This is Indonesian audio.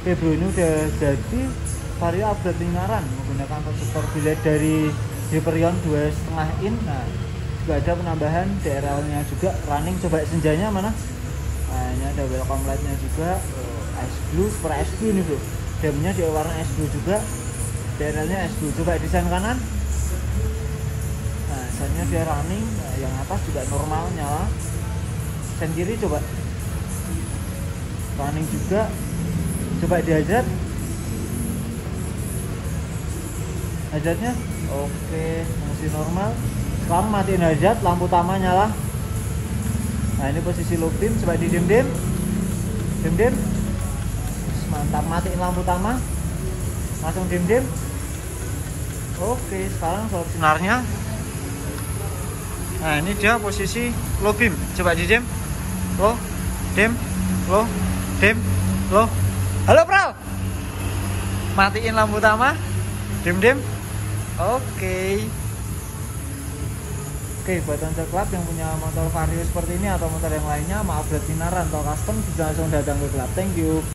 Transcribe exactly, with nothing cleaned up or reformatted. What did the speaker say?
Oke bro, ini udah jadi Vario upgrade lingkaran menggunakan konsumtor bilet dari Hyperion dua koma lima in. Nah juga ada penambahan D R L nya juga running. Coba senjanya mana? Nah ini ada welcome light nya juga, oh, ice blue, super ice blue nih bro, damnya di warna ice blue juga, D R L nya ice blue. Coba desain kanan, nah desainnya dia running. Nah, yang atas juga normal nyala. Desain kiri coba running juga. Coba di hazard, hazardnya oke, masih normal. Sekarang matiin hazard, lampu utama nyala. Nah ini posisi low beam, coba di dim dim dim dim, mantap. Matiin lampu utama, langsung dim dim. Oke, sekarang sorot sinarnya. Nah ini dia posisi low beam, coba di dim, low, dim, low, dim, low. Halo Pral, matiin lampu utama, dim dim. Oke. Oke, buat Toncer Club yang punya motor Vario seperti ini atau motor yang lainnya, mau upgrade sinaran atau custom, bisa langsung datang ke Club. Thank you.